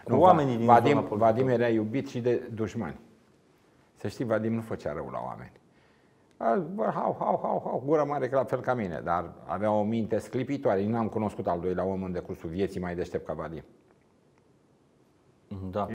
Cu oamenii din zona politică. Vadim era iubit și de dușmani. Să știi, Vadim nu făcea rău la oameni. Gură mare, la fel ca mine, dar avea o minte sclipitoare. Nu am cunoscut al doilea om în decursul vieții mai deștept ca Vadim. Da.